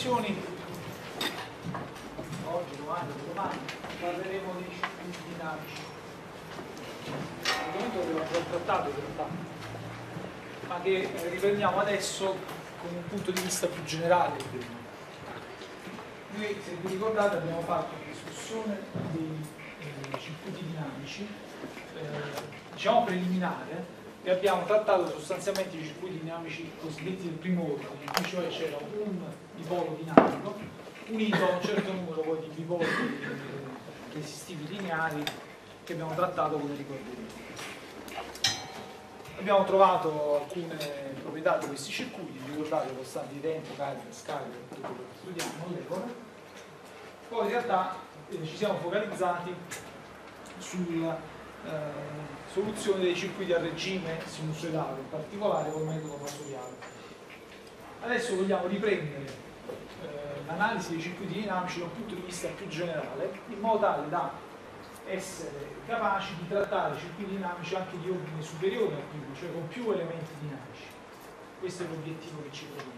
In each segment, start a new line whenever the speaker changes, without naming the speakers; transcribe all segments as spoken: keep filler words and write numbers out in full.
lezioni, oggi, domani, domani, parleremo dei circuiti dinamici. L'argomento che abbiamo già trattato in realtà, ma che riprendiamo adesso con un punto di vista più generale. Noi, se vi ricordate, abbiamo fatto una discussione dei eh, circuiti dinamici, eh, diciamo preliminare, e abbiamo trattato sostanzialmente i circuiti dinamici cosiddetti del primo ordine, in cui cioè c'era un dipolo dinamico unito a un certo numero poi di dipoli resistivi lineari che abbiamo trattato, come ricorderete. Abbiamo trovato alcune proprietà di questi circuiti, ricordate, costanti di tempo, carica, scarica, tutto quello che studiamo, molecole. Poi in realtà eh, ci siamo focalizzati sulla eh, soluzione dei circuiti a regime sinusoidale, in particolare col metodo fasoriale. Adesso vogliamo riprendere eh, l'analisi dei circuiti dinamici da un punto di vista più generale, in modo tale da essere capaci di trattare circuiti dinamici anche di ordine superiore al primo, cioè con più elementi dinamici. Questo è l'obiettivo che ci proponiamo.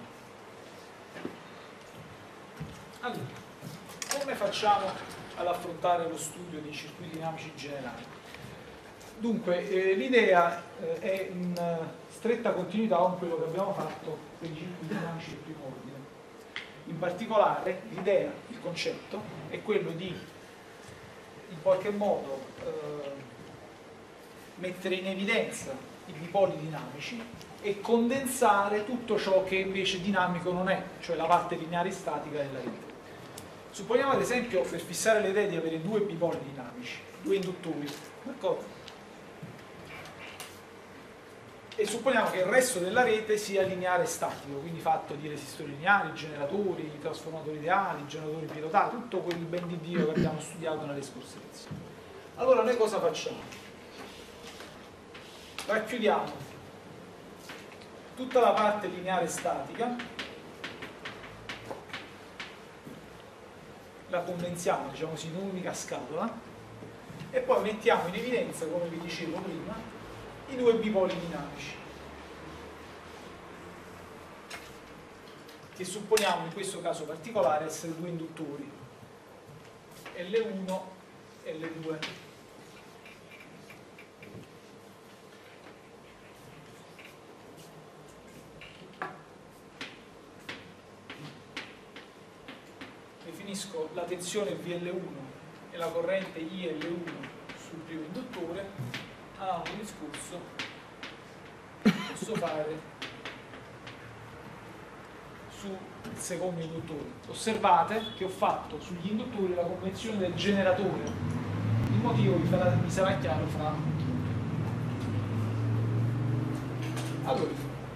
Allora, come facciamo ad affrontare lo studio dei circuiti dinamici generali? Dunque, eh, l'idea eh, è in uh, stretta continuità con quello che abbiamo fatto per i circuiti dinamici del primo ordine. In particolare, l'idea, il concetto, è quello di in qualche modo eh, mettere in evidenza i dipoli dinamici e condensare tutto ciò che invece dinamico non è, cioè la parte lineare statica della rete. Supponiamo ad esempio, per fissare le idee, di avere due bipoli dinamici, due induttori, d'accordo? E supponiamo che il resto della rete sia lineare e statico, quindi fatto di resistori lineari, generatori, trasformatori ideali, generatori pilotati, tutto quel ben di Dio che abbiamo studiato nelle scorse lezioni. Allora noi cosa facciamo? Racchiudiamo tutta la parte lineare e statica, la condensiamo, diciamo così, in un'unica scatola, e poi mettiamo in evidenza, come vi dicevo prima, i due bipoli dinamici, che supponiamo in questo caso particolare essere due induttori, L uno e L due. Definisco la tensione V L uno e la corrente I L uno sul primo induttore. Ah, un discorso posso fare sul secondo induttore. Osservate che ho fatto sugli induttori la convenzione del generatore. Il motivo vi, farà, vi sarà chiaro fra. Allora,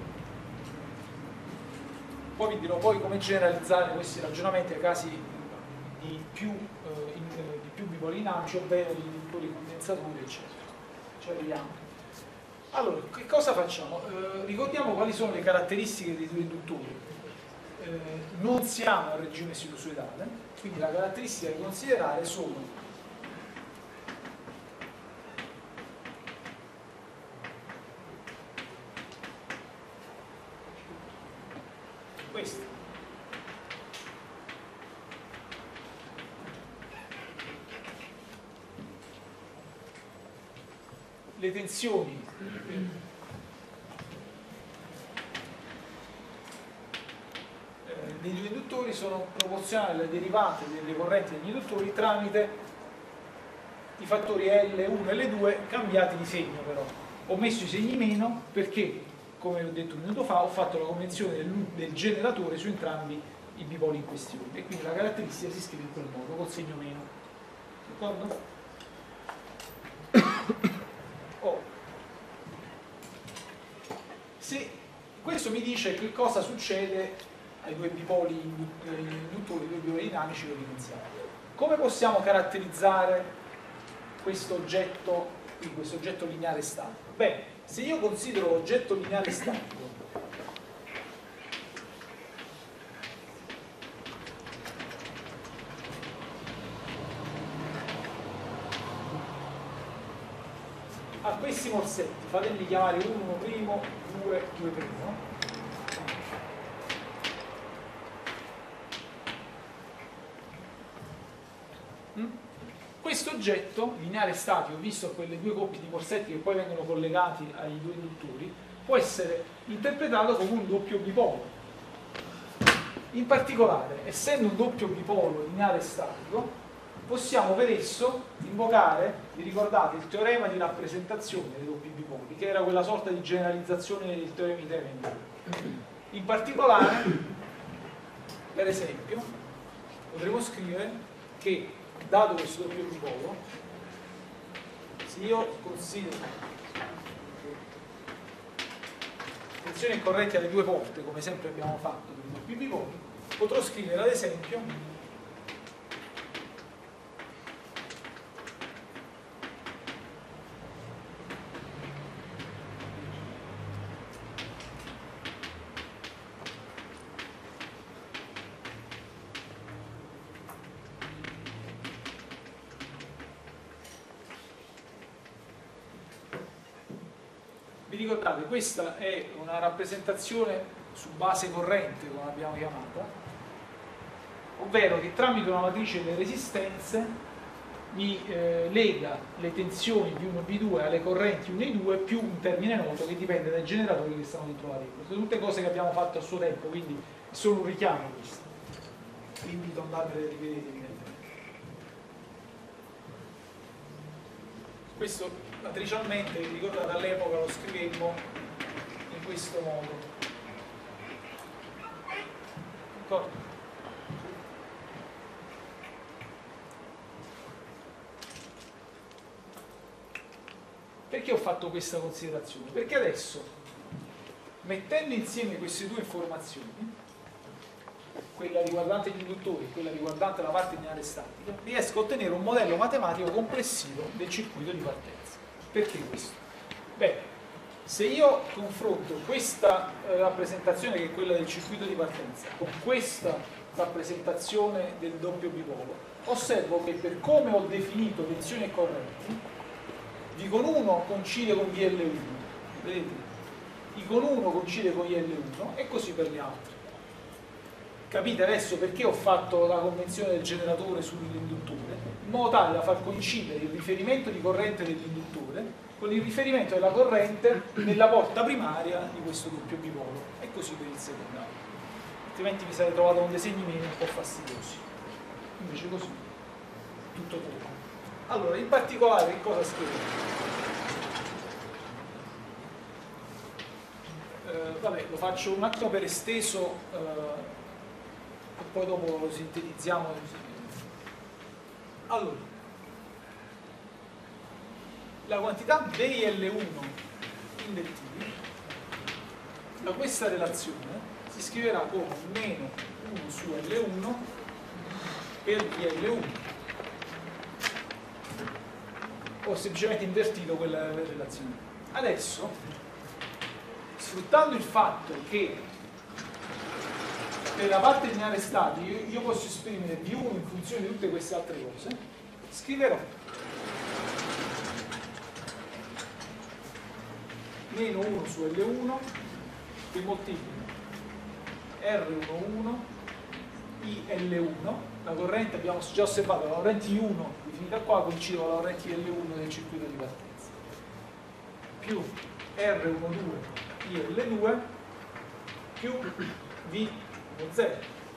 poi vi dirò poi come generalizzare questi ragionamenti ai casi di più, eh, in, eh, di più bipoli dinamici, ovvero di induttori condensatori, eccetera. Ci arriviamo. Allora, che cosa facciamo? Eh, ricordiamo quali sono le caratteristiche dei due induttori. Eh, non siamo a regime sinusoidale, quindi la caratteristica da considerare sono queste. Le tensioni eh, dei due induttori sono proporzionali alle derivate delle correnti degli induttori tramite i fattori L uno e L due cambiati di segno. Però ho messo i segni meno perché, come ho detto un minuto fa, ho fatto la convenzione del, del generatore su entrambi i bipoli in questione, e quindi la caratteristica si scrive in quel modo, col segno meno. D'accordo? Oh. Se questo mi dice che cosa succede ai due bipoli induttori, ai due bipoli dinamici che ho evidenziato. Come possiamo caratterizzare questo oggetto, qui, questo oggetto lineare statico? Beh, se io considero oggetto lineare statico a questi morsetti, fatemi chiamare uno primo, due, due primo, Mm? Questo oggetto lineare statico, visto quelle due coppie di corsetti che poi vengono collegati ai due induttori, può essere interpretato come un doppio bipolo. In particolare, essendo un doppio bipolo lineare statico, possiamo per esso invocare, vi ricordate, il teorema di rappresentazione dei doppi bipoli, che era quella sorta di generalizzazione del teorema di Thevenin. In particolare, per esempio, potremo scrivere che, dato questo doppio bipolo, se io considero tensione corrente alle due porte, come sempre abbiamo fatto per i doppi bipoli, potrò scrivere ad esempio ricordate, questa è una rappresentazione su base corrente, come l'abbiamo chiamata, ovvero che tramite una matrice delle resistenze mi eh, lega le tensioni B uno B due alle correnti uno e due più un termine noto che dipende dai generatori che stanno dentro la rete. Sono tutte cose che abbiamo fatto a suo tempo, quindi è solo un richiamo questo. Vi invito ad andarvene a rivedere evidentemente. Questo matricialmente, vi ricordate, all'epoca lo scrivemmo in questo modo. D'accordo? Perché ho fatto questa considerazione? Perché adesso, mettendo insieme queste due informazioni, quella riguardante gli induttori e quella riguardante la parte lineare statica, riesco a ottenere un modello matematico complessivo del circuito di partenza. Perché questo? Beh, se io confronto questa eh, rappresentazione, che è quella del circuito di partenza, con questa rappresentazione del doppio bipolo, osservo che per come ho definito tensioni e correnti, V con uno coincide con V L uno, vedete? I con uno coincide con I L uno e così per gli altri. Capite adesso perché ho fatto la convenzione del generatore sull'induttore, in modo tale da far coincidere il riferimento di corrente dell'induttore con il riferimento della corrente nella porta primaria di questo doppio bipolo, e così per il secondario. Altrimenti vi sarei trovato con dei segni meno un po' fastidiosi. Invece così, tutto torna. Allora, in particolare, che cosa scrivo? Eh, vabbè, lo faccio un attimo per esteso, eh, e poi dopo lo sintetizziamo. Allora, la quantità dei L uno indettivi da questa relazione si scriverà come meno uno su L uno per V L uno. Ho semplicemente invertito quella relazione. Adesso, sfruttando il fatto che per la parte lineare statica io, io posso esprimere V uno in funzione di tutte queste altre cose, scriverò meno uno su L uno che moltiplica R uno I L uno, la corrente abbiamo già osservato, la corrente I uno definita qua coincide con la corrente I L uno del circuito di partenza, più R dodici I L due più V zero.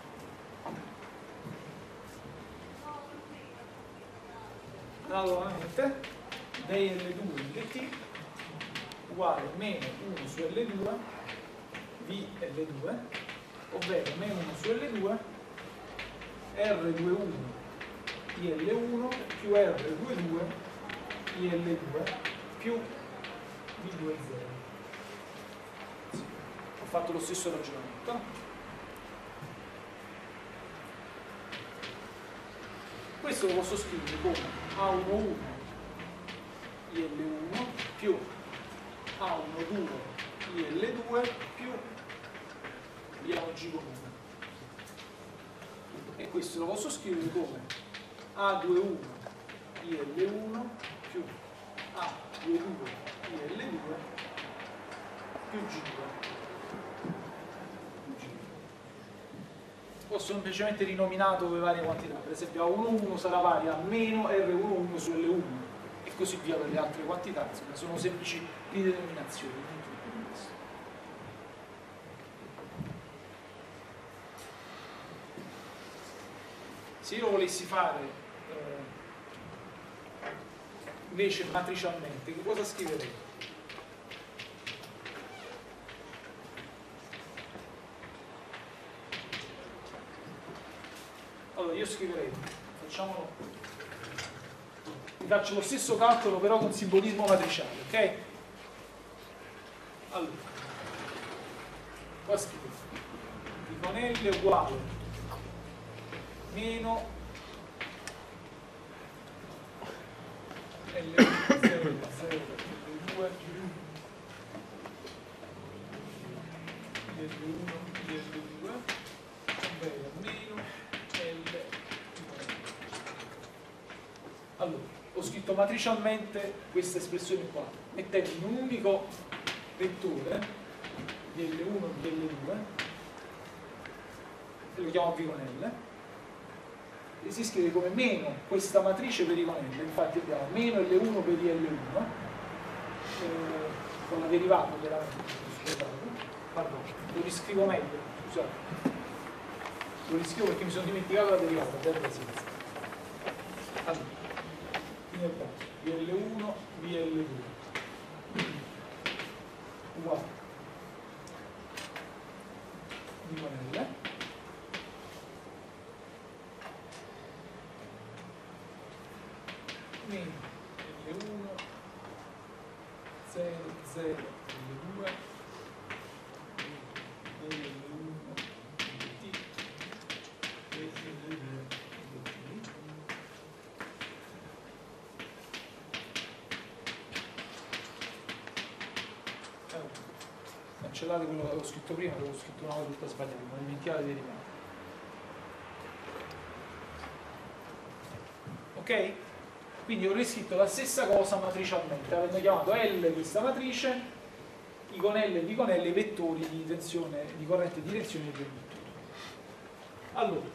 Analogamente dei L due dt uguale meno uno su L due V L due, ovvero meno uno su L due R ventiuno I L uno più R ventidue I L due più V venti. Sì, ho fatto lo stesso ragionamento. Questo lo posso scrivere come A undici I L uno più A dodici I L due più I A G con uno. E questo lo posso scrivere come A ventiuno I L uno più A ventidue I L due più G due. ho semplicemente rinominato le varie quantità. Per esempio A uno uno sarà pari a meno R uno uno su L uno e così via per le altre quantità. Insomma, sono semplici ridenominazioni. Se io lo volessi fare eh, invece matricialmente, che cosa scriverei? Allora io scriverei, facciamolo, vi faccio lo stesso calcolo però con simbolismo matriciale, ok? Allora, qua scrivo I con L uguale meno L zero zero L due L uno L due ovvero meno L. Allora, ho scritto matricialmente questa espressione qua, mettendo in un unico vettore di L uno e di L due e lo chiamo V con L. E si scrive come meno questa matrice per I con L, infatti abbiamo meno L uno per I L uno eh, con la derivata della matrice, pardon, lo riscrivo meglio, scusate, lo riscrivo perché mi sono dimenticato la derivata, delta senza. Allora, quindi abbiamo V L uno, V L due uguale V con L meno L uno, zero, zero, L due, L uno, T, e L due, T. Allora, cancellate quello che avevo scritto prima, avevo scritto una cosa tutta sbagliata, non dimenticate di rimanere. Ok? Quindi ho riscritto la stessa cosa matricialmente, avendo chiamato L questa matrice, I con L e V con L i vettori di tensione, di corrente e di tensione del vettore. Allora,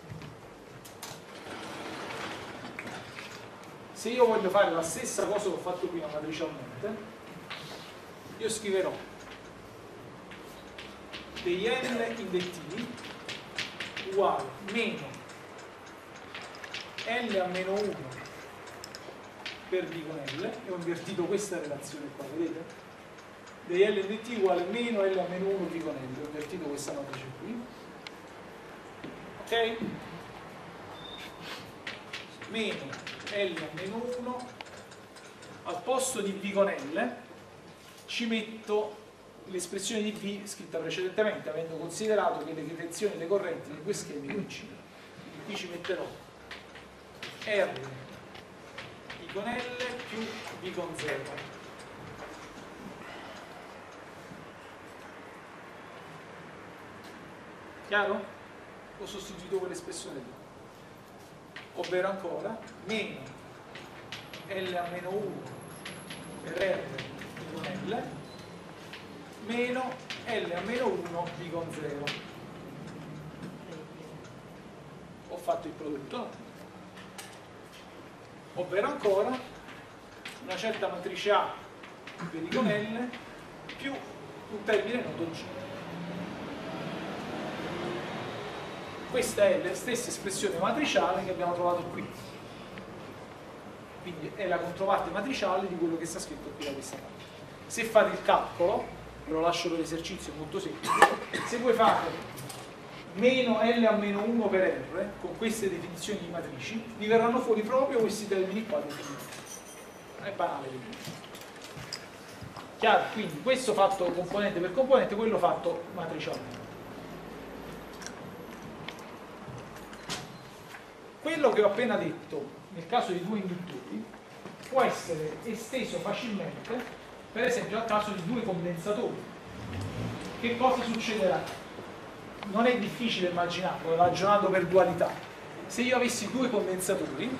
se io voglio fare la stessa cosa che ho fatto prima matricialmente, io scriverò degli L invettivi uguale meno L a meno uno per V con L, e ho invertito questa relazione qua, vedete? Degli L in dt uguale meno L a meno uno V con L, ho invertito questa matrice qui, ok? Meno L a meno uno, al posto di V con L ci metto l'espressione di V scritta precedentemente, avendo considerato che le tensioni e le correnti dei due schemi coincidono. Quindi qui ci metterò R con L più V con zero. Chiaro? Ho sostituito quell'espressione lì. Ovvero ancora meno L a meno uno per R V con L meno L a meno uno V con zero. Ho fatto il prodotto. Ovvero ancora una certa matrice A per I con L più un termine noto G. Questa è la stessa espressione matriciale che abbiamo trovato qui. Quindi è la controparte matriciale di quello che sta scritto qui da questa parte. Se fate il calcolo, ve lo lascio per l'esercizio, molto semplice, se voi fate meno L a meno uno per R, con queste definizioni di matrici, vi verranno fuori proprio questi termini qua definiti. È banale. Chiaro? Quindi questo fatto componente per componente, quello fatto matricialmente. Quello che ho appena detto, nel caso di due induttori, può essere esteso facilmente, per esempio al caso di due condensatori. Che cosa succederà? Non è difficile immaginarlo, ragionando per dualità. Se io avessi due condensatori,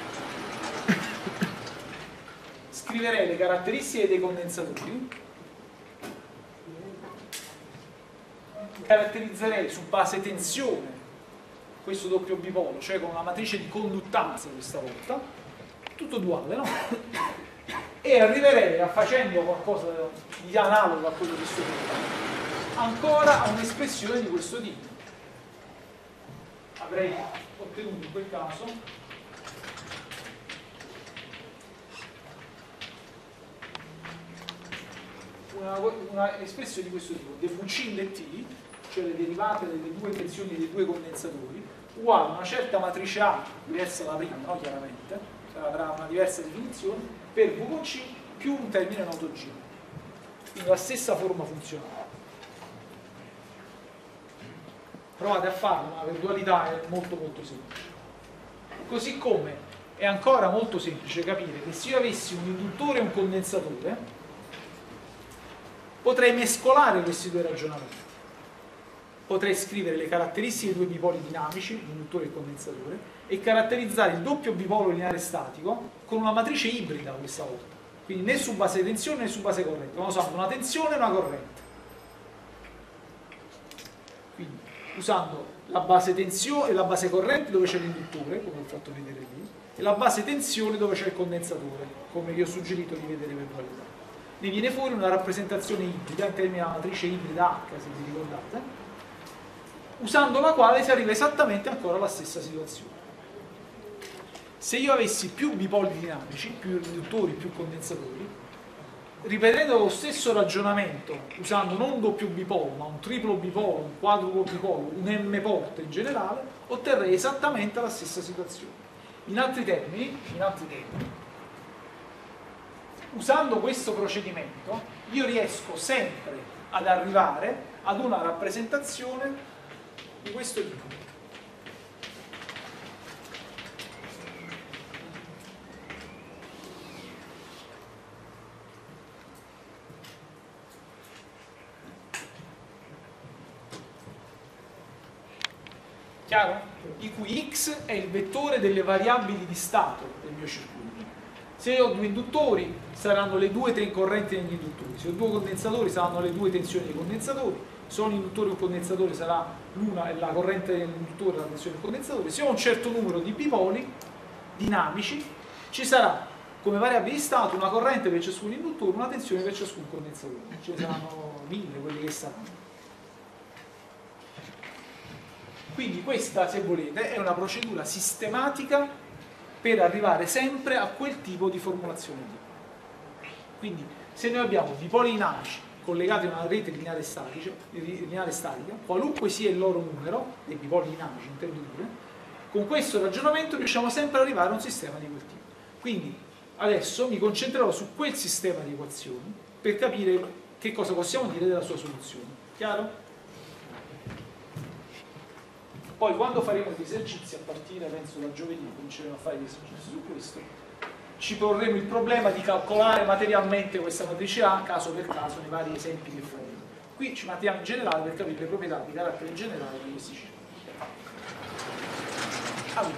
scriverei le caratteristiche dei condensatori, caratterizzerei su base tensione questo doppio bipolo, cioè con una matrice di conduttanza questa volta, tutto duale, no? E arriverei a, facendo qualcosa di analogo a quello che sto dicendo, ancora a un'espressione di questo tipo. Avrei ottenuto in quel caso una, una espressione di questo tipo, d V C in d T, cioè le derivate delle due tensioni dei due condensatori, uguale a una certa matrice A, diversa dalla prima, no? Chiaramente, cioè avrà una diversa definizione, per V con C più un termine noto G. Quindi la stessa forma funzionale. Provate a farlo, ma per dualità è molto molto semplice. Così come è ancora molto semplice capire che se io avessi un induttore e un condensatore, potrei mescolare questi due ragionamenti. Potrei scrivere le caratteristiche dei due bipoli dinamici, l'induttore e il condensatore, e caratterizzare il doppio bipolo lineare statico con una matrice ibrida questa volta. Quindi né su base tensione né su base corrente, ma usando una tensione e una corrente. Quindi usando la base tensione e la base corrente dove c'è l'induttore, come ho fatto vedere lì, e la base tensione dove c'è il condensatore, come vi ho suggerito di vedere per dualità. Ne viene fuori una rappresentazione ibrida, in termini di matrice ibrida H, se vi ricordate, usando la quale si arriva esattamente ancora alla stessa situazione. Se io avessi più bipoli dinamici, più induttori, più condensatori, ripetendo lo stesso ragionamento, usando non un doppio bipolo, ma un triplo bipolo, un quadruplo bipolo, un M porta in generale, otterrei esattamente la stessa situazione. In altri termini, in altri termini, usando questo procedimento, io riesco sempre ad arrivare ad una rappresentazione di questo tipo. Chiaro? I cui x è il vettore delle variabili di stato del mio circuito. Se io ho due induttori saranno le due correnti degli induttori, se ho due condensatori saranno le due tensioni dei condensatori, se ho un induttore e un condensatore sarà l'una la corrente dell'induttore e la tensione del condensatore. Se ho un certo numero di bipoli dinamici ci sarà come variabile di stato una corrente per ciascun induttore, una tensione per ciascun condensatore. Ce ne saranno mille quelli che saranno. Quindi questa, se volete, è una procedura sistematica per arrivare sempre a quel tipo di formulazione lì. Quindi se noi abbiamo bipoli dinamici collegati a una rete lineare statica, lineare statica, qualunque sia il loro numero, dei bipoli dinamici intendo dire, con questo ragionamento riusciamo sempre ad arrivare a un sistema di quel tipo. Quindi adesso mi concentrerò su quel sistema di equazioni per capire che cosa possiamo dire della sua soluzione. Chiaro? Poi quando faremo gli esercizi, a partire penso da giovedì, cominceremo a fare gli esercizi su questo, ci porremo il problema di calcolare materialmente questa matrice A caso per caso nei vari esempi che faremo. Qui ci mettiamo in generale per capire le proprietà di carattere generale di questi circuiti. Allora,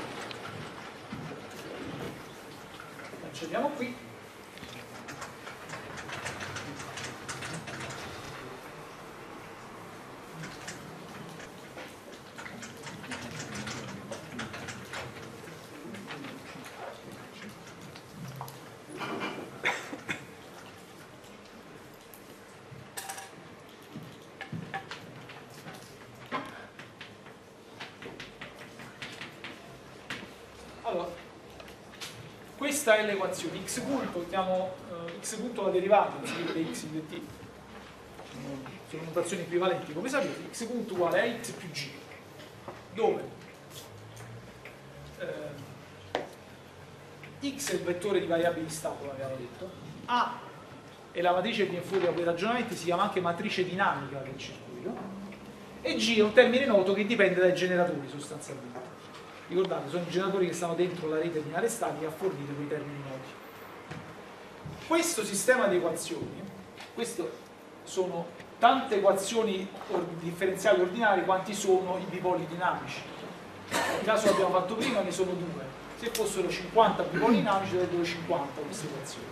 cancelliamo qui. Questa è l'equazione x punto, chiamo uh, x punto la derivata, si scrive x in dt, sono notazioni equivalenti come sapete, x punto uguale a x più g, dove eh, x è il vettore di variabili di stato, come abbiamo detto, a è la matrice che viene fuori da quei ragionamenti, si chiama anche matrice dinamica del circuito, e g è un termine noto che dipende dai generatori sostanzialmente. Ricordate, sono i generatori che stanno dentro la rete lineare statica a fornire quei termini noti. Questo sistema di equazioni, queste sono tante equazioni differenziali ordinarie quanti sono i bipoli dinamici. Nel caso che abbiamo fatto prima ne sono due. Se fossero cinquanta bipoli dinamici sarebbero cinquanta queste equazioni.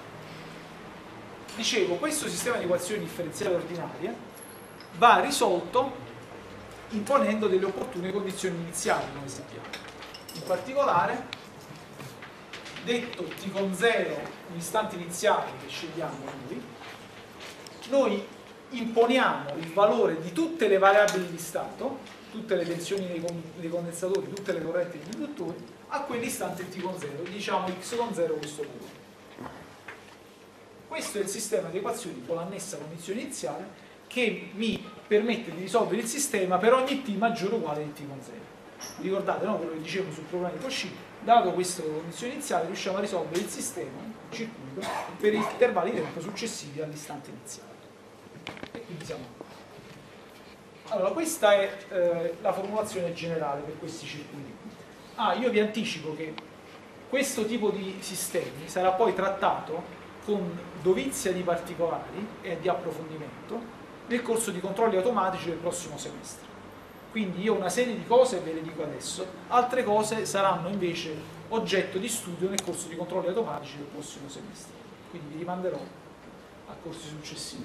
Dicevo, questo sistema di equazioni differenziali ordinarie va risolto imponendo delle opportune condizioni iniziali, come sappiamo. In particolare, detto t con zero un istante iniziale che scegliamo noi, noi imponiamo il valore di tutte le variabili di stato, tutte le tensioni dei, dei condensatori, tutte le correnti degli induttori, a quell'istante t con zero, diciamo x con zero questo valore. Questo è il sistema di equazioni con l'annessa condizione iniziale che mi permette di risolvere il sistema per ogni t maggiore o uguale di t con zero. Ricordate, no? Quello che dicevo sul problema di Cauchy, dato questa condizione iniziale riusciamo a risolvere il sistema, il circuito, per intervalli di tempo successivi all'istante iniziale. E quindi siamo qua. Allora, questa è eh, la formulazione generale per questi circuiti. Ah, io vi anticipo che questo tipo di sistemi sarà poi trattato con dovizia di particolari e di approfondimento nel corso di controlli automatici del prossimo semestre. Quindi io una serie di cose ve le dico adesso, altre cose saranno invece oggetto di studio nel corso di controlli automatici del prossimo semestre. Quindi vi rimanderò a corsi successivi.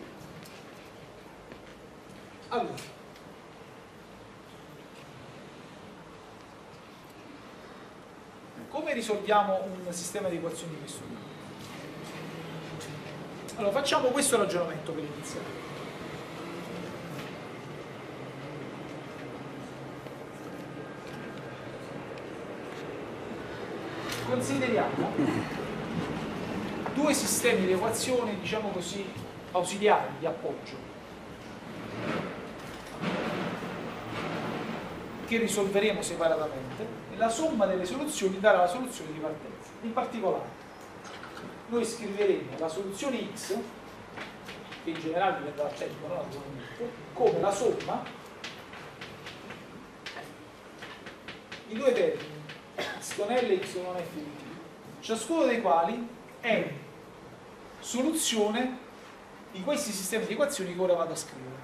Allora, come risolviamo un sistema di equazioni di questo tipo? Allora, facciamo questo ragionamento per iniziare. Consideriamo due sistemi di equazioni, diciamo così, ausiliari, di appoggio, che risolveremo separatamente, e la somma delle soluzioni darà la soluzione di partenza. In particolare, noi scriveremo la soluzione x, che in generale dipende dal tempo, no? Come la somma di due termini, x con L e x con F di t, ciascuno dei quali è soluzione di questi sistemi di equazioni che ora vado a scrivere.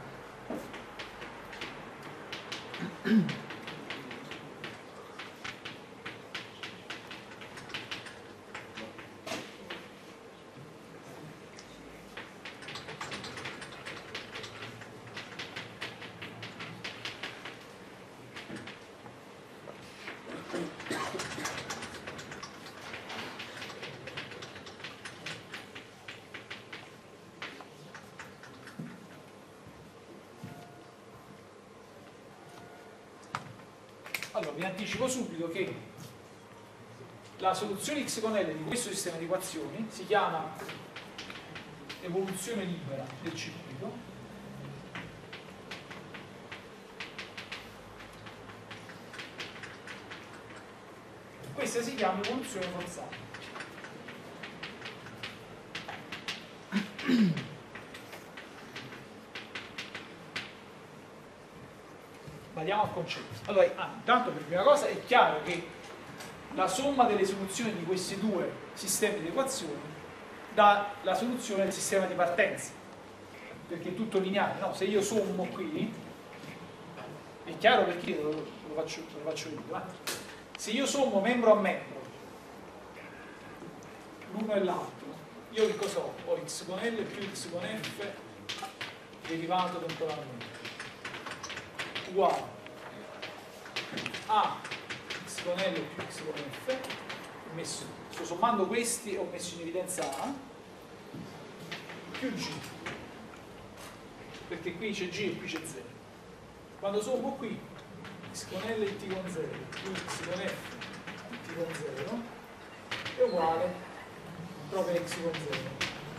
Allora, vi anticipo subito che la soluzione x con L di questo sistema di equazioni si chiama evoluzione libera del circuito, questa si chiama evoluzione forzata. Andiamo al concetto. Allora, ah, intanto per prima cosa è chiaro che la somma delle soluzioni di questi due sistemi di equazioni dà la soluzione del sistema di partenza, perché è tutto lineare, no? Se io sommo qui, è chiaro perché lo, lo, faccio, lo faccio io, eh? Se io sommo membro a membro l'uno e l'altro, io che cosa ho? Ho x con L più x con F derivato temporalmente uguale a x con L più x con F, ho messo, sto sommando questi, ho messo in evidenza A, più G, perché qui c'è G e qui c'è zero. Quando sommo qui x con L e t con zero più x con F e t con zero è uguale proprio a x con zero,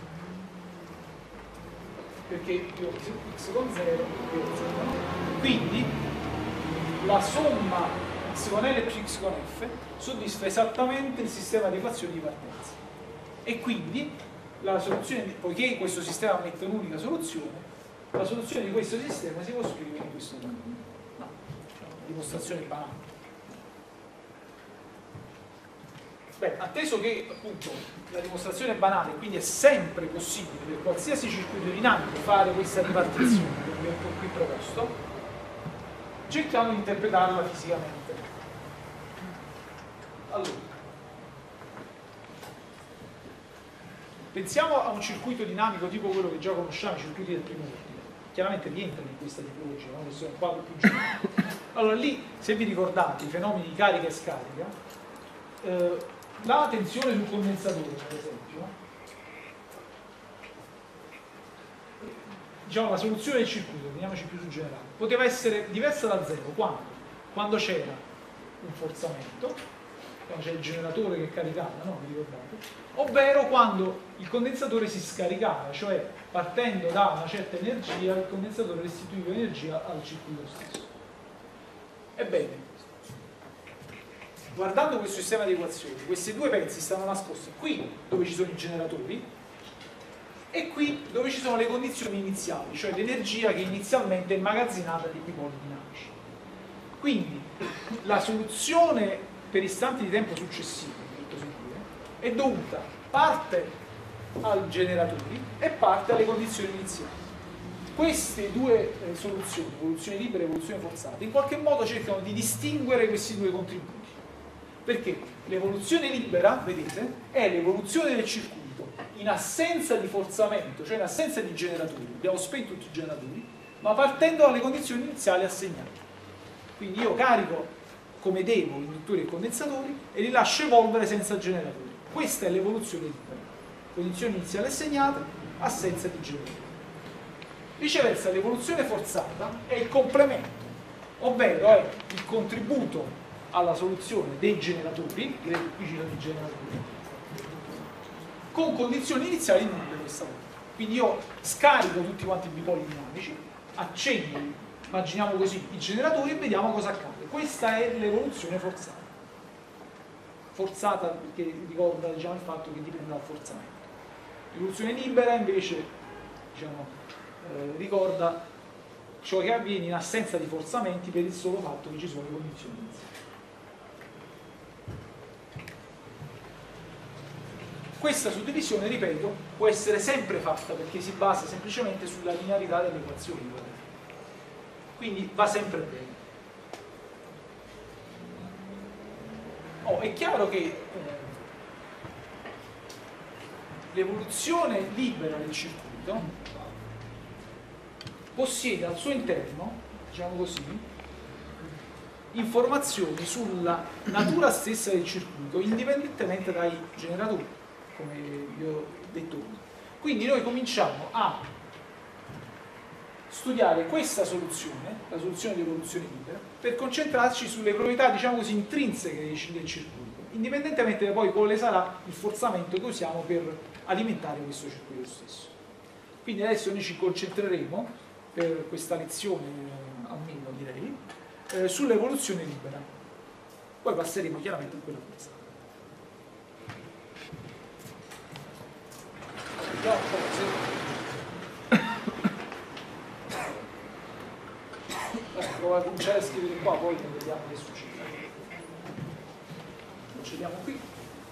perché io ho x con zero e io ho zero. Quindi la somma x con L più x con F soddisfa esattamente il sistema di equazioni di partenza, e quindi la soluzione, poiché questo sistema ammette un'unica soluzione, la soluzione di questo sistema si può scrivere in questo modo. No, dimostrazione banale. Beh, atteso che appunto la dimostrazione è banale, quindi è sempre possibile per qualsiasi circuito dinamico fare questa ripartizione che vi ho qui proposto, cerchiamo di interpretarla fisicamente. Allora, pensiamo a un circuito dinamico tipo quello che già conosciamo, i circuiti del primo ordine. chiaramente rientrano in questa tipologia, no? Questo è un quadro più generale. Allora lì, se vi ricordate i fenomeni di carica e scarica, eh, la tensione sul condensatore, per esempio, diciamo la soluzione del circuito, veniamoci più sul generale, poteva essere diversa da zero quando? Quando c'era un forzamento, quando c'è il generatore che caricava, no? Vi ricordate? Ovvero quando il condensatore si scaricava, cioè partendo da una certa energia il condensatore restituiva energia al circuito stesso. Ebbene, guardando questo sistema di equazioni, questi due pezzi stanno nascosti qui dove ci sono i generatori e qui dove ci sono le condizioni iniziali, cioè l'energia che inizialmente è immagazzinata nei dipoli dinamici. Quindi la soluzione per istanti di tempo successivi, per così dire, è dovuta parte ai generatori e parte alle condizioni iniziali. Queste due eh, soluzioni, evoluzione libera e evoluzione forzata, in qualche modo cercano di distinguere questi due contributi. Perché l'evoluzione libera, vedete, è l'evoluzione del circuito in assenza di forzamento, cioè in assenza di generatori. Abbiamo spento tutti i generatori, ma partendo dalle condizioni iniziali assegnate. Quindi io carico come devo induttori e condensatori e li lascio evolvere senza generatori. Questa è l'evoluzione libera. Condizioni iniziali assegnate, assenza di generatori. Viceversa, l'evoluzione forzata è il complemento, ovvero è il contributo alla soluzione dei generatori, qui ci sono i generatori, con condizioni iniziali nulle questa volta. Quindi io scarico tutti quanti i dipoli dinamici, accendo, immaginiamo così, i generatori e vediamo cosa accade. Questa è l'evoluzione forzata. Forzata perché ricorda, diciamo, il fatto che dipende dal forzamento. L'evoluzione libera invece, diciamo, eh, ricorda ciò che avviene in assenza di forzamenti per il solo fatto che ci sono le condizioni iniziali. Questa suddivisione, ripeto, può essere sempre fatta perché si basa semplicemente sulla linearità delle equazioni. Quindi va sempre bene. Oh, è chiaro che eh, l'evoluzione libera del circuito possiede al suo interno, diciamo così, informazioni sulla natura stessa del circuito indipendentemente dai generatori, come vi ho detto prima. Quindi noi cominciamo a studiare questa soluzione, la soluzione di evoluzione libera, per concentrarci sulle proprietà, diciamo così, intrinseche del circuito, indipendentemente da poi quale sarà il forzamento che usiamo per alimentare questo circuito stesso. Quindi adesso noi ci concentreremo, per questa lezione almeno direi, eh, sull'evoluzione libera. Poi passeremo chiaramente a quella forzata. No, provo a cominciare a scrivere qua, poi vediamo che succede. Procediamo qui.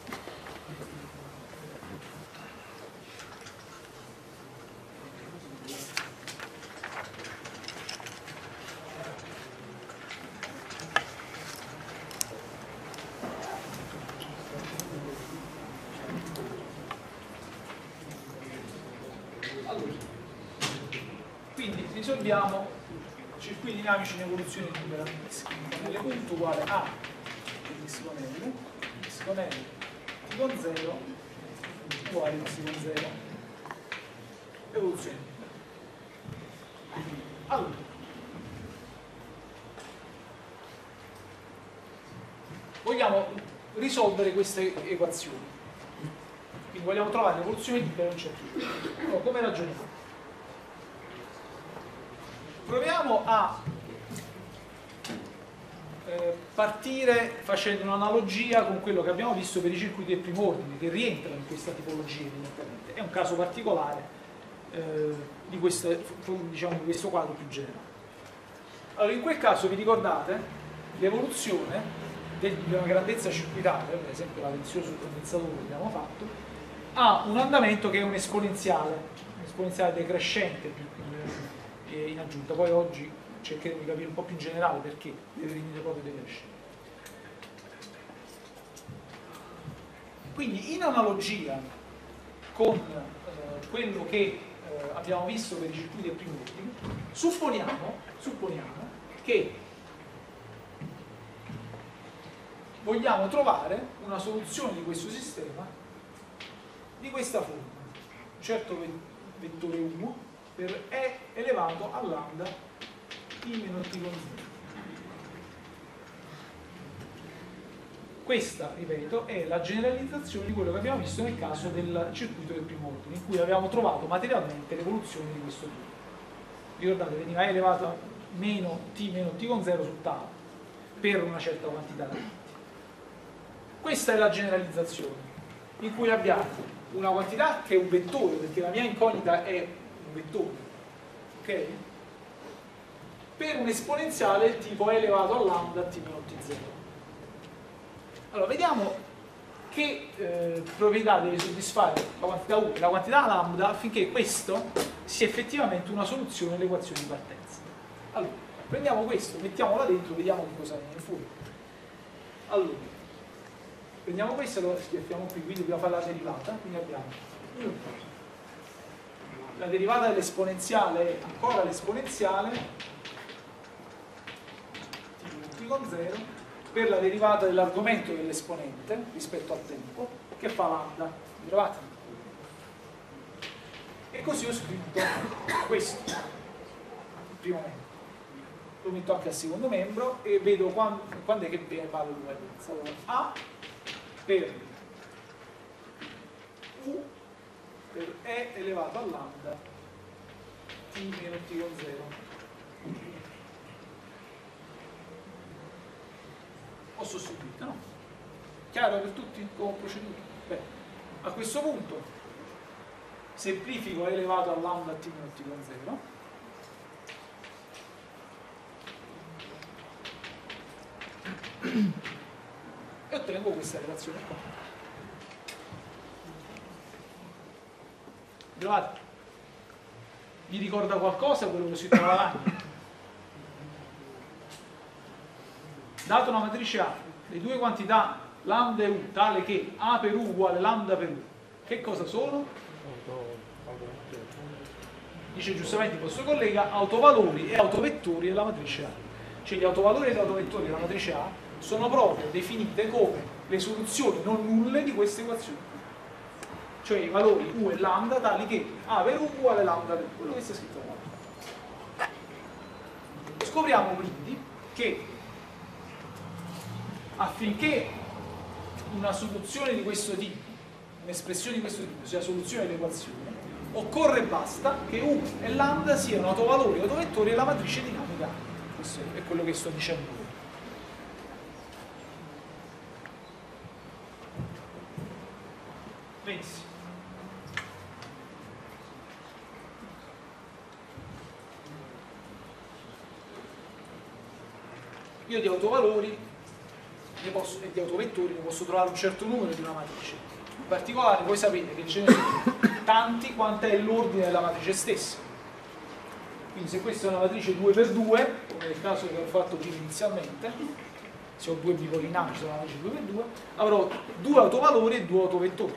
Allora, quindi risolviamo circuiti dinamici in evoluzione libera. L punto uguale a x con L, x con L, t con zero uguale x con zero. Evoluzione libera. Allora, vogliamo risolvere queste equazioni. Quindi vogliamo trovare l'evoluzione libera in un certo punto. Allora, come ragioniamo? Proviamo a eh, partire facendo un'analogia con quello che abbiamo visto per i circuiti del primo ordine, che rientrano in questa tipologia evidentemente. È un caso particolare eh, di, queste, diciamo, di questo quadro più generale. Allora, in quel caso vi ricordate l'evoluzione di una grandezza circuitaria, per esempio la tensione sul condensatore che abbiamo fatto, ha un andamento che è un esponenziale, un esponenziale decrescente più in aggiunta. Poi oggi cercheremo di capire un po' più in generale perché deve venire proprio decrescente. Quindi in analogia con eh, quello che eh, abbiamo visto per i circuiti del primo ordine, supponiamo, supponiamo che vogliamo trovare una soluzione di questo sistema di questa forma, un certo vettore U per E elevato a lambda t meno t con zero. Questa, ripeto, è la generalizzazione di quello che abbiamo visto nel caso del circuito del primo ordine, in cui abbiamo trovato materialmente l'evoluzione di questo tipo. Ricordate, veniva E elevato a meno t meno t con zero su tau per una certa quantità di. Questa è la generalizzazione, in cui abbiamo una quantità che è un vettore, perché la mia incognita è un vettore, ok? Per un esponenziale tipo E elevato a lambda t meno t zero. Allora, vediamo che eh, proprietà deve soddisfare la quantità U e la quantità lambda affinché questo sia effettivamente una soluzione dell'equazione di partenza. Allora, prendiamo questo, mettiamola dentro, vediamo che cosa viene fuori. Allora, prendiamo questo e lo schiaffiamo qui, quindi dobbiamo fare la derivata, quindi abbiamo la derivata dell'esponenziale è ancora l'esponenziale t con zero per la derivata dell'argomento dell'esponente rispetto al tempo, che fa lambda, trovate? E così ho scritto questo, il primo membro. Lo metto anche al secondo membro e vedo quando, quando è che vale l'uguaglianza. Allora, A per U per E elevato a lambda t meno t con zero. Ho sostituito, no? Chiaro per tutti come procedura? Beh, a questo punto semplifico E elevato a lambda t meno t con zero e ottengo questa relazione qua. Trovate? Vi ricorda qualcosa quello che si trova davanti? Dato una matrice A, le due quantità lambda e U tale che A per U uguale lambda per U, che cosa sono? Dice giustamente il vostro collega, autovalori e autovettori della matrice A. Cioè gli autovalori e gli autovettori della matrice A sono proprio definite come le soluzioni non nulle di queste equazioni. Cioè i valori U e lambda tali che A per U uguale lambda per U, quello che sta scritto qua. Scopriamo quindi che affinché una soluzione di questo tipo, un'espressione di questo tipo sia soluzione dell'equazione, occorre e basta che U e lambda siano autovalori e autovettori della matrice dinamica. Questo è quello che sto dicendo. Benissimo. Io di autovalori ne posso, e di autovettori ne posso trovare un certo numero di una matrice. In particolare voi sapete che ce ne sono tanti quanto è l'ordine della matrice stessa. Quindi se questa è una matrice due per due, come nel caso che ho fatto prima inizialmente, se ho due bipoli dinamici, sono una matrice due per due, avrò due autovalori e due autovettori.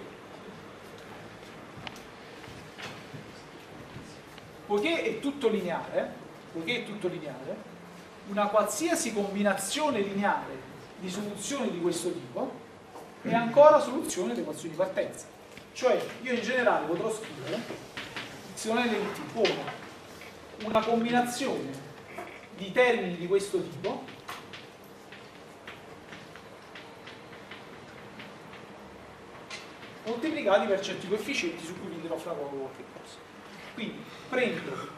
Poiché è tutto lineare, poiché è tutto lineare, una qualsiasi combinazione lineare di soluzioni di questo tipo è ancora soluzione delle equazioni di partenza. Cioè io in generale potrò scrivere y come una combinazione di termini di questo tipo moltiplicati per certi coefficienti su cui vi dirò fra poco qualche cosa. Quindi prendo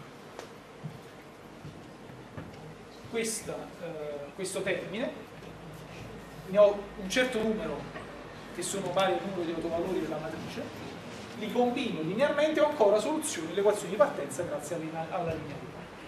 questa, eh, questo termine, ne ho un certo numero che sono pari al numero di autovalori della matrice, li combino linearmente e ho ancora soluzioni delle equazioni di partenza grazie alla linearità.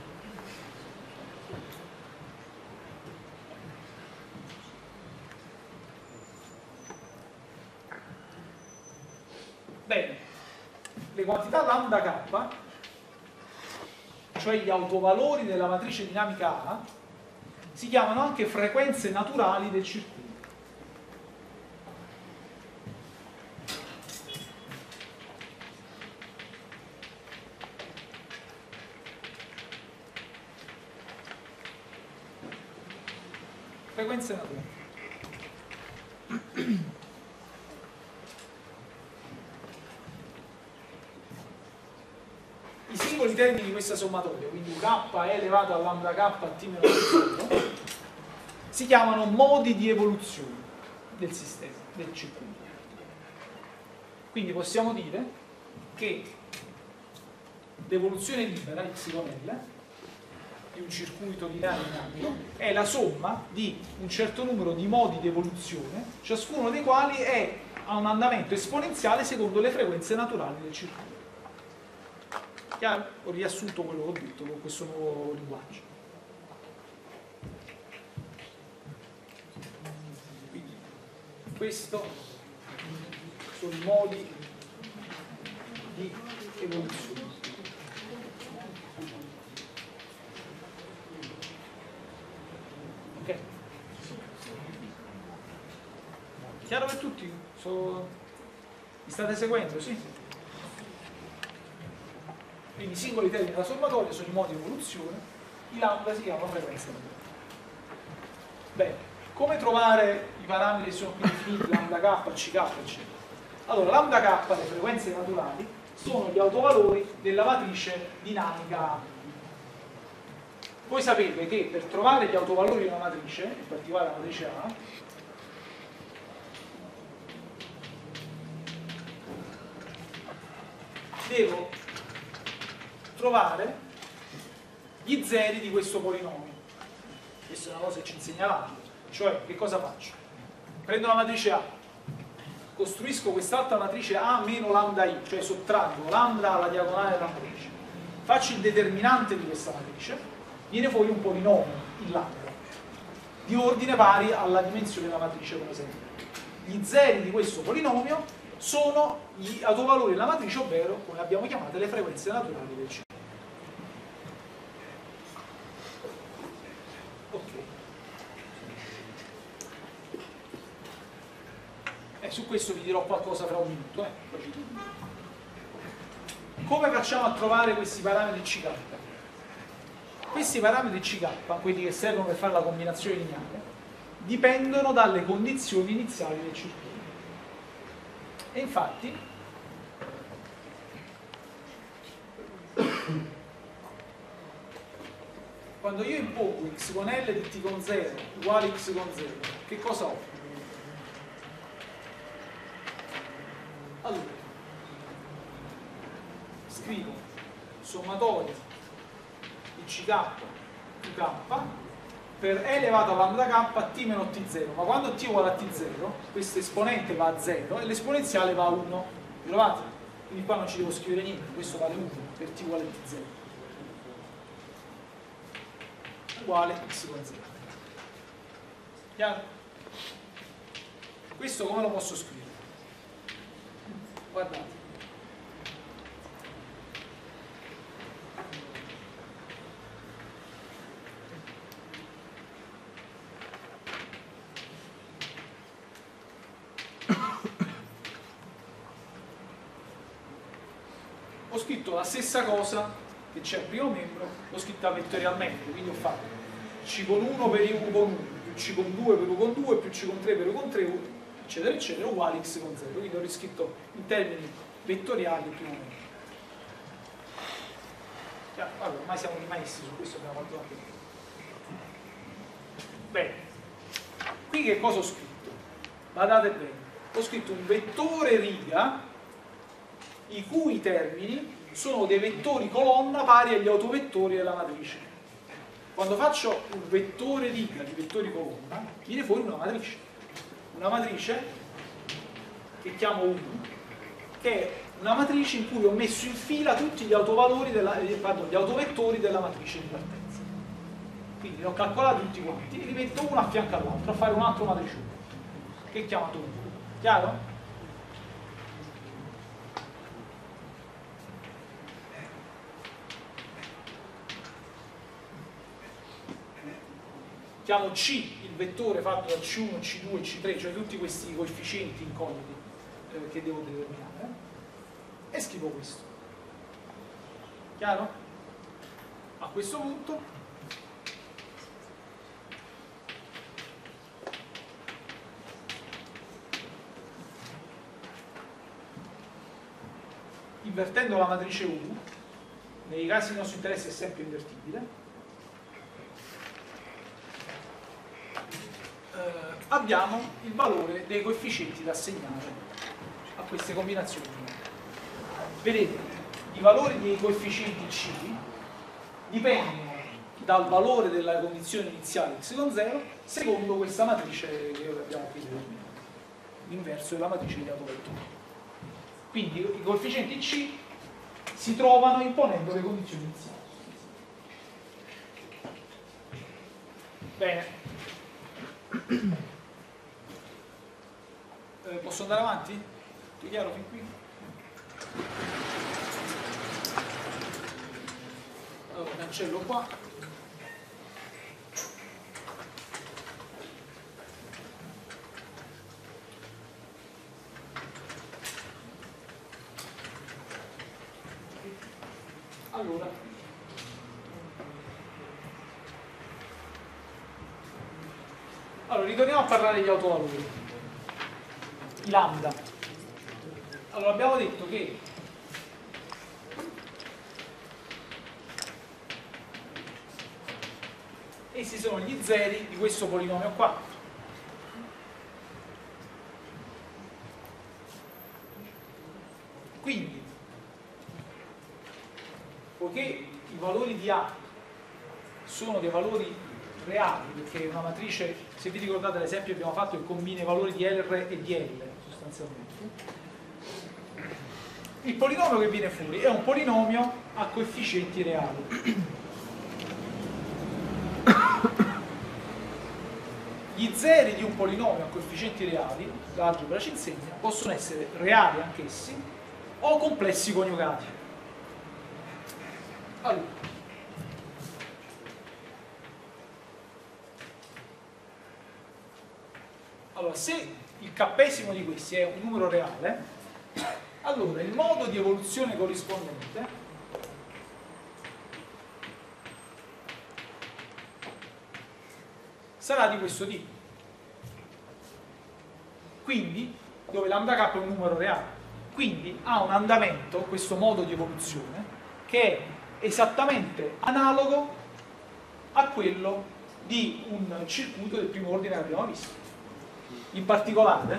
Bene, le quantità lambda k, cioè gli autovalori della matrice dinamica A, si chiamano anche frequenze naturali del circuito. frequenze naturali. I singoli termini di questa sommatoria, quindi U K è elevato a lambda K a T meno zero, si chiamano modi di evoluzione del sistema, del circuito. Quindi possiamo dire che l'evoluzione libera, Y con L, di un circuito lineare dinamico è la somma di un certo numero di modi di evoluzione, ciascuno dei quali è, ha un andamento esponenziale secondo le frequenze naturali del circuito. Chiaro? Ho riassunto quello che ho detto con questo nuovo linguaggio. Quindi, questo sono i modi di evoluzione. Ok? Chiaro per tutti? So... Mi state seguendo? Sì? Quindi i singoli termini della sommatoria sono i modi di evoluzione, i lambda si chiamano frequenze naturali. Bene, come trovare i parametri che sono qui definiti, lambda K, C K, eccetera? Allora, lambda K, le frequenze naturali, sono gli autovalori della matrice dinamica A. Voi sapete che per trovare gli autovalori di una matrice, in particolare la matrice A, devo trovare gli zeri di questo polinomio. Questa è una cosa che ci insegnavamo. Cioè, che cosa faccio? Prendo la matrice A, costruisco quest'altra matrice A meno lambda I, cioè sottraggo lambda alla diagonale della matrice, faccio il determinante di questa matrice, viene fuori un polinomio, il lambda, di ordine pari alla dimensione della matrice come sempre. Gli zeri di questo polinomio sono gli autovalori della matrice, ovvero, come abbiamo chiamate, le frequenze naturali del circuito. Eh, su questo vi dirò qualcosa fra un minuto. Eh. Come facciamo a trovare questi parametri C K? Questi parametri C K, quelli che servono per fare la combinazione lineare, dipendono dalle condizioni iniziali del circuito. E infatti, quando io impongo x con L di t con zero uguale x con zero, che cosa ho? Allora, scrivo sommatoria di C K U K per E elevato a lambda K a t meno t zero, ma quando t uguale a t zero, questo esponente va a zero e l'esponenziale va a uno. Vi trovate? Quindi qua non ci devo scrivere niente, questo vale uno per t uguale a t zero. Uguale x con zero. Chiaro? Questo come lo posso scrivere? Guardate. Ho scritto la stessa cosa che c'è al primo membro, l'ho scritta vettorialmente, quindi ho fatto C con uno per U con uno, più C con due per U con due, più C con tre per U con tre, eccetera, eccetera, uguale x con zero. Quindi ho riscritto in termini vettoriali il primo membro. Allora, ormai siamo rimessi su questo, abbiamo fatto anche. Bene, qui che cosa ho scritto? Guardate bene, ho scritto un vettore riga i cui termini sono dei vettori colonna pari agli autovettori della matrice. Quando faccio un vettore riga di vettori colonna, viene fuori una matrice. Una matrice che chiamo uno, che è una matrice in cui ho messo in fila tutti gli autovalori della, eh, pardon, gli autovettori della matrice di partenza. Quindi ne ho calcolati tutti quanti e li metto uno a fianco all'altro a fare un altro matricione che è chiamato uno. Chiaro? Chiamo C il vettore fatto da C uno, C due, C tre, cioè tutti questi coefficienti incogniti eh, che devo determinare, e scrivo questo. Chiaro? A questo punto invertendo la matrice U, nei casi di nostro interesse è sempre invertibile, eh, abbiamo il valore dei coefficienti da assegnare a queste combinazioni. Vedete, i valori dei coefficienti C dipendono dal valore della condizione iniziale x con zero secondo questa matrice che abbiamo qui determinato, l'inverso della matrice di autovettura. Quindi i coefficienti C si trovano imponendo le condizioni iniziali. Bene. Eh, posso andare avanti? Tutto chiaro fin qui? Allora, cancello qua. Allora, allora, ritorniamo a parlare degli autovalori, i lambda. Allora, abbiamo detto che essi sono gli zeri di questo polinomio qua. Quindi, poiché i valori di A sono dei valori reali, perché una matrice, se vi ricordate l'esempio che abbiamo fatto, che combina i valori di R e di L sostanzialmente, il polinomio che viene fuori è un polinomio a coefficienti reali. Gli zeri di un polinomio a coefficienti reali, l'algebra ci insegna, possono essere reali anch'essi o complessi coniugati. Allora, allora, se il k-esimo di questi è un numero reale, allora il modo di evoluzione corrispondente sarà di questo tipo. Quindi, dove lambda k è un numero reale, quindi ha un andamento, questo modo di evoluzione, che è esattamente analogo a quello di un circuito del primo ordine che abbiamo visto. In particolare,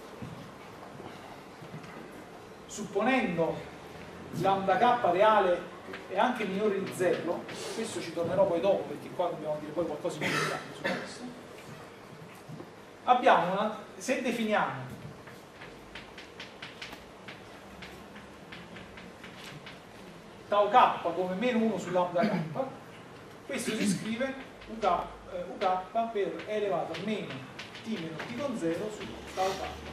supponendo lambda k reale e anche minore di zero, questo ci tornerò poi dopo perché qua dobbiamo dire poi qualcosa di importante su questo, abbiamo una, se definiamo tau k come meno uno su lambda k, questo si scrive uk, eh, uk per e elevato a meno t meno t con zero su tau k.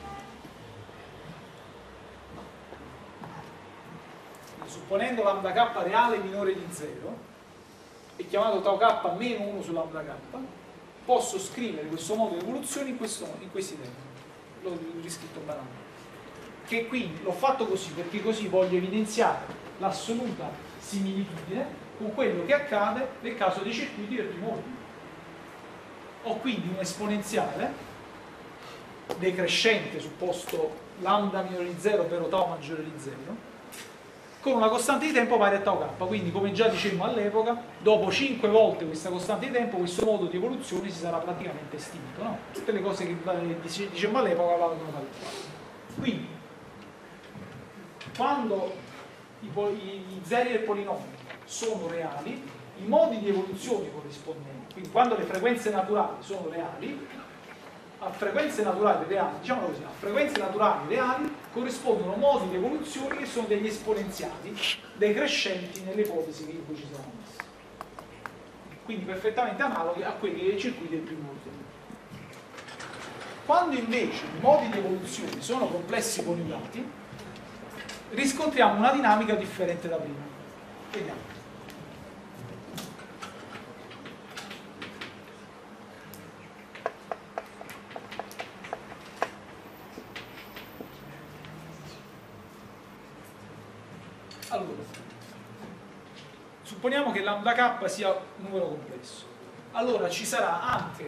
Supponendo lambda k reale minore di zero e chiamato tau k meno uno su lambda k, posso scrivere questo modo di evoluzione in, questo, in questi termini. L'ho riscritto banalmente. Che quindi l'ho fatto così perché così voglio evidenziare l'assoluta similitudine con quello che accade nel caso dei circuiti del primo ordine. Ho quindi un esponenziale decrescente su posto lambda minore di zero ovvero tau maggiore di zero con una costante di tempo pari a tau k. Quindi, come già dicevamo all'epoca, dopo cinque volte questa costante di tempo, questo modo di evoluzione si sarà praticamente estinto. No? Tutte le cose che dicevamo all'epoca valgono validate. Quindi, quando i, i zeri del polinomio sono reali, i modi di evoluzione corrispondenti, quindi quando le frequenze naturali sono reali, a frequenze naturali reali, diciamo così, a frequenze naturali reali corrispondono modi di evoluzione che sono degli esponenziali decrescenti nelle ipotesi in cui ci siamo messi. Quindi perfettamente analoghi a quelli dei circuiti del primo ordine. Quando invece i modi di evoluzione sono complessi coniugati, riscontriamo una dinamica differente da prima. Vediamo. Allora, supponiamo che lambda k sia un numero complesso. Allora ci sarà anche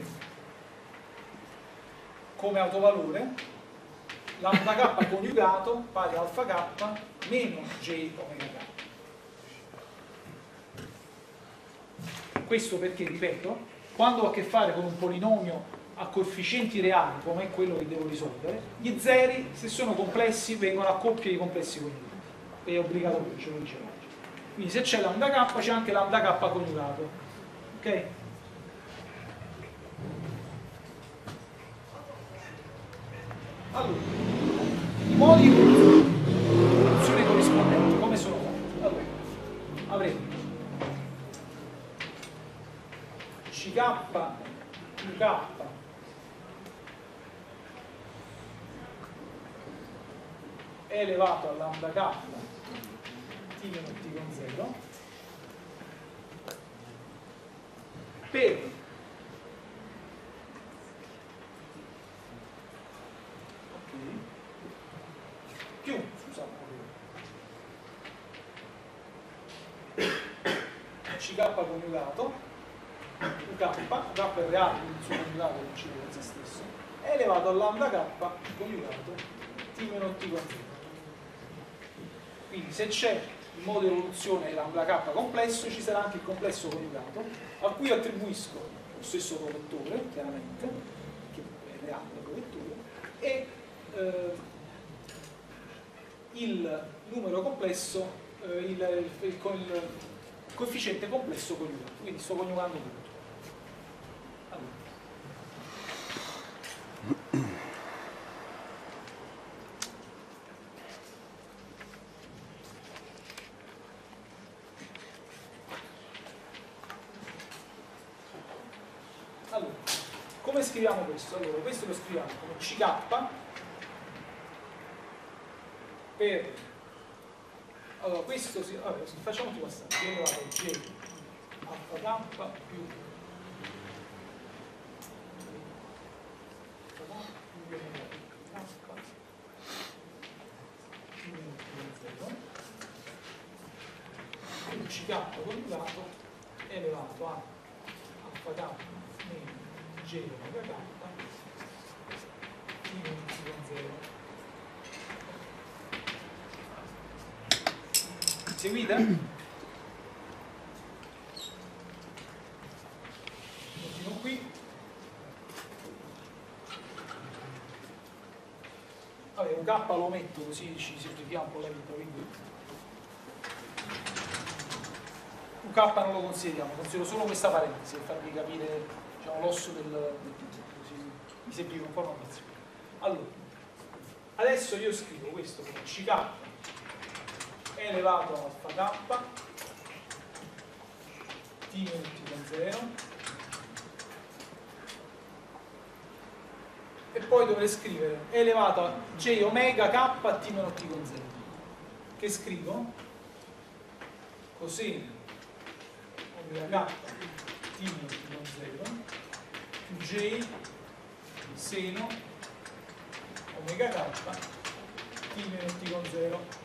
come autovalore lambda k coniugato pari a alfa k meno j omega k. Questo perché, ripeto, quando ho a che fare con un polinomio a coefficienti reali, come è quello che devo risolvere, gli zeri, se sono complessi, vengono a coppia di complessi coniugati. È obbligatorio, ce lo dice oggi. Quindi se c'è lambda k, c'è anche lambda k coniugato. Ok? Allora, i modi di evoluzione corrispondenti come sono fatti? Allora, avremo ck più k elevato a lambda k t meno t con zero per okay, più scusate ck coniugato u k, u k è reale, quindi il suo coniugato coincide con se stesso, è elevato a lambda k coniugato t meno t con zero. Quindi se c'è il modo di evoluzione lambda k complesso, ci sarà anche il complesso coniugato, a cui attribuisco lo stesso correttore, chiaramente, che è reale il correttore, e eh, il numero complesso, eh, il, il, il, il coefficiente complesso coniugato. Quindi sto coniugando tutto. Allora. Allora, come scriviamo questo? Allora, questo lo scriviamo come ck per... Allora, questo si... Vabbè, facciamo tutti passati. Io elevato a j alfa k più il ck coniugato è elevato a alfa k meno j omega k t meno t con zero. Seguite? Continuo qui. Vabbè, un k lo metto così ci semplifica un po' la vita, quindi un k non lo consideriamo, considero solo questa parentesi per farvi capire, diciamo, l'osso del, del tutto, così mi semplifica un po' la notazione. Allora, adesso io scrivo questo come ck elevato a alfa k t meno t con zero, e poi dovrei scrivere elevato a j omega k t meno t con zero, che scrivo coseno omega k t meno t con zero più j seno omega k t meno t con zero.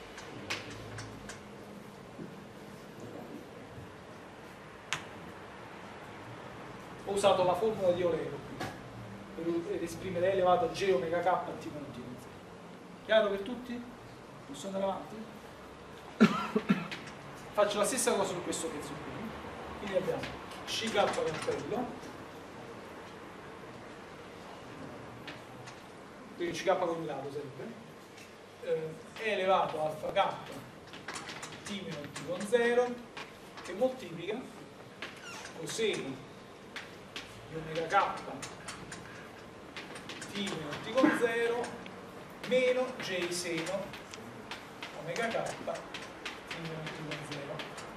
Ho usato la formula di Euler per esprimere elevato a j omega k a t meno t con zero. Chiaro per tutti? Posso andare avanti? Faccio la stessa cosa su questo pezzo qui. Quindi abbiamo ck cappello, quindi ck coniugato sarebbe, eh, è elevato a alfa k t meno t con zero, che moltiplica coseno di omega k t meno t con zero meno j seno omega k t meno t con zero.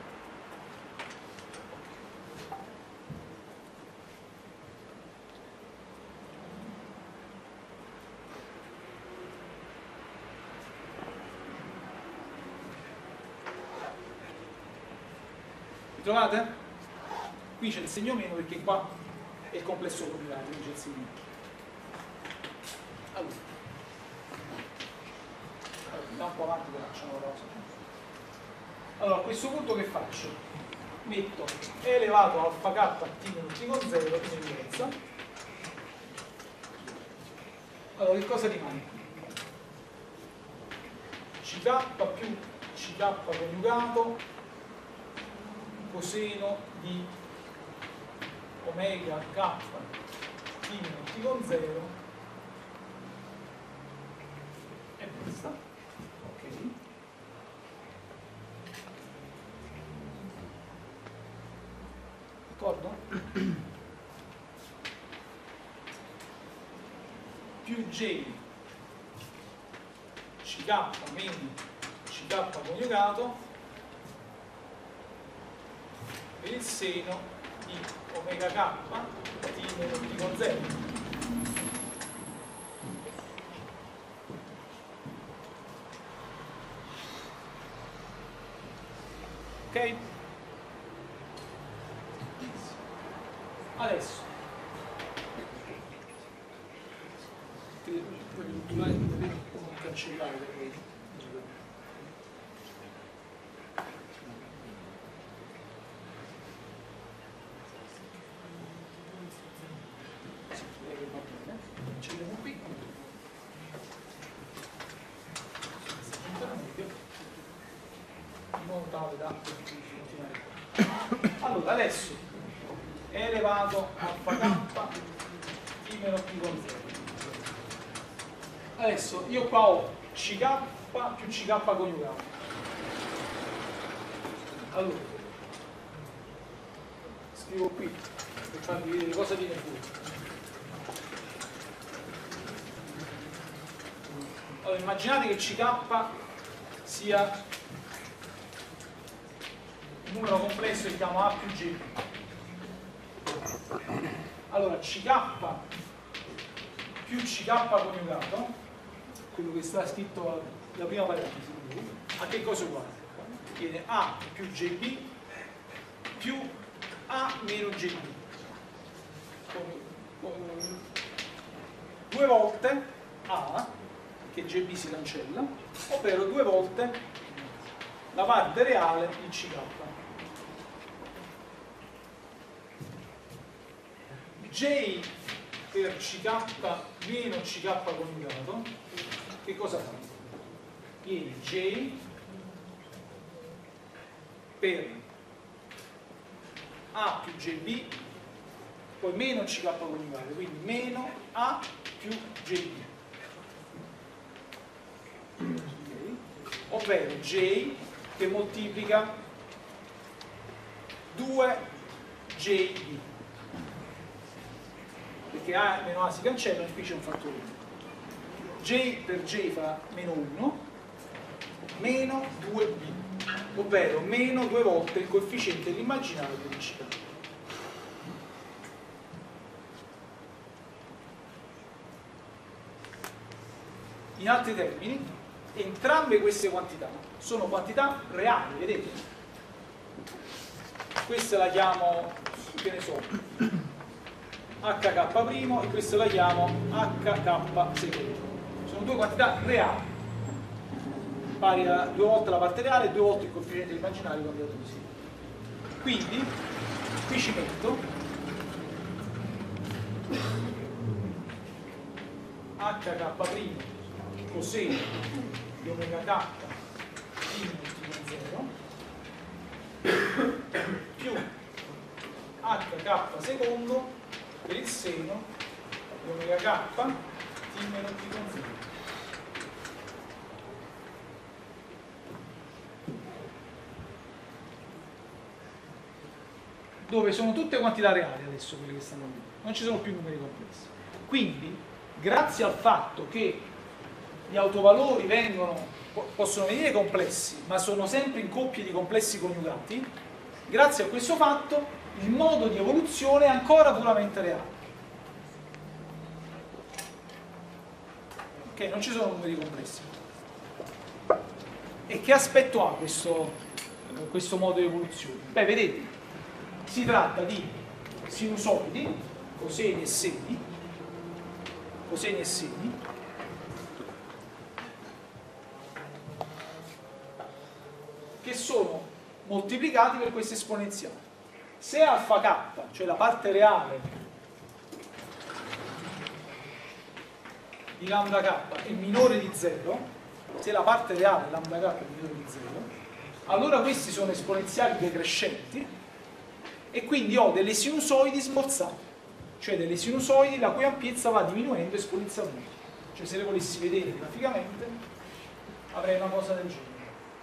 Vi trovate? Qui c'è il segno meno perché qua è il complesso coniugato, quindi c'è il segno. Allora, andiamo un po' avanti per facciamo la cosa. Allora, a questo punto che faccio? Metto e elevato a alfa k t meno t con zero in evidenza. Allora, che cosa rimane qui? ck più ck coniugato coseno di omega k t meno t con zero e basta. Ok. D'accordo? Più J ck meno ck coniugato per il seno di omega k t meno t con zero. Ok? Adesso cancellare le cancelliamo qui in modo tale da continuare. Allora adesso è elevato alfa k t meno t con zero. Adesso io qua ho ck più ck coniugato. Allora scrivo qui per farvi vedere cosa viene fuori. Allora immaginate che ck sia un numero complesso che si chiama A più G. Allora ck più ck coniugato, quello che sta scritto la prima parentesi, a che cosa uguale? Viene A più J B più A meno J B. Due volte A, che J B si cancella, ovvero due volte la parte reale in ck. J per ck meno ck coniugato, che cosa fa? Viene J per A più J B, poi meno ck coniugato, quindi meno A più J B. Okay. Ovvero J che moltiplica due J B. Perché A meno A si cancella e qui c'è un fattore uno. J per J fa meno uno meno due B, ovvero meno due volte il coefficiente dell'immaginario di ck. In altri termini, entrambe queste quantità sono quantità reali, vedete? Questa la chiamo, che ne so, H K primo e questa la chiamo H K secondo. Sono due quantità reali, pari a due volte la parte reale e due volte il coefficiente immaginario cambiato così. Quindi, qui ci metto H K primo coseno di omega k t meno t con zero più H K secondo per il seno di omega k t meno t con zero. Dove sono tutte quantità reali adesso quelle che stanno lì, non ci sono più numeri complessi. Quindi, grazie al fatto che gli autovalori vengono, possono venire complessi, ma sono sempre in coppie di complessi coniugati, grazie a questo fatto il modo di evoluzione è ancora puramente reale. Ok, non ci sono numeri complessi. E che aspetto ha questo, questo modo di evoluzione? Beh, vedete, si tratta di sinusoidi, coseni e seni, coseni e seni, che sono moltiplicati per questa esponenziale. Se alfa k, cioè la parte reale di lambda k, è minore di zero, se la parte reale lambda k è minore di zero, allora questi sono esponenziali decrescenti e quindi ho delle sinusoidi smorzate, cioè delle sinusoidi la cui ampiezza va diminuendo esponenzialmente. Cioè se le volessi vedere graficamente avrei una cosa del genere.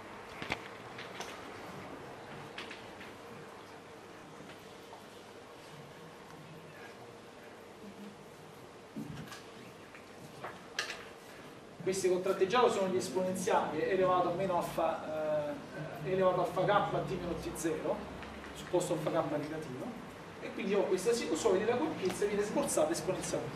Questi con tratteggiato sono gli esponenziali elevato a meno alfa, eh, elevato alfa k a t meno t zero, supposto alfa k negativo, e quindi ho questa sinusoide la cui ampiezza viene smorzata esponenzialmente.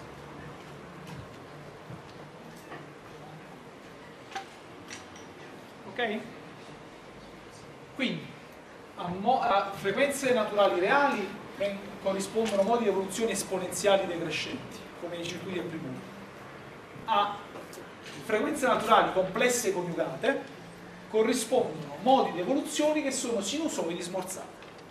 Ok? Quindi a, mo a frequenze naturali reali corrispondono modi di evoluzione esponenziali decrescenti, come nei circuiti del primo ordine. A frequenze naturali complesse coniugate corrispondono modi di evoluzione che sono sinusoidi smorzate.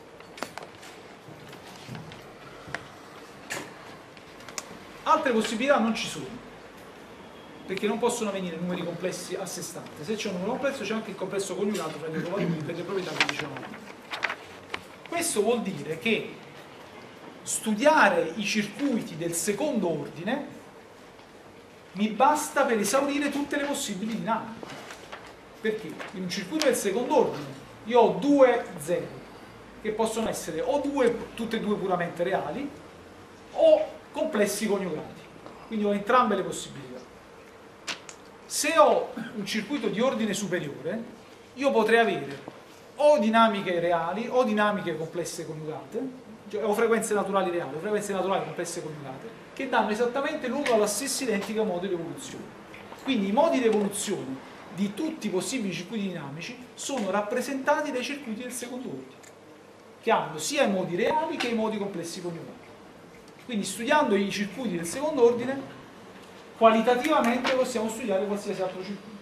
Altre possibilità non ci sono, perché non possono venire numeri complessi a sé stante. Se c'è un numero complesso c'è anche il complesso coniugato fra i due valori per le proprietà che dicevamo prima. Questo vuol dire che studiare i circuiti del secondo ordine mi basta per esaurire tutte le possibili dinamiche. Perché in un circuito del secondo ordine io ho due zeri che possono essere o due, tutte e due puramente reali o complessi coniugati. Quindi ho entrambe le possibilità. Se ho un circuito di ordine superiore, io potrei avere o dinamiche reali o dinamiche complesse coniugate, cioè o frequenze naturali reali o frequenze naturali complesse coniugate, che danno esattamente luogo alla stessa identica modo di evoluzione. Quindi i modi di evoluzione di tutti i possibili circuiti dinamici sono rappresentati dai circuiti del secondo ordine, che hanno sia i modi reali che i modi complessi coniugati. Quindi studiando i circuiti del secondo ordine, qualitativamente possiamo studiare qualsiasi altro circuito.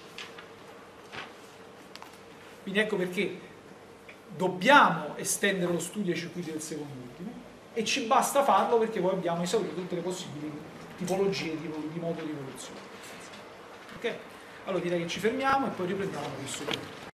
Quindi ecco perché dobbiamo estendere lo studio ai circuiti del secondo ordine, e ci basta farlo perché poi abbiamo esaurito tutte le possibili tipologie di, di modo di evoluzione. Ok? Allora direi che ci fermiamo e poi riprendiamo questo.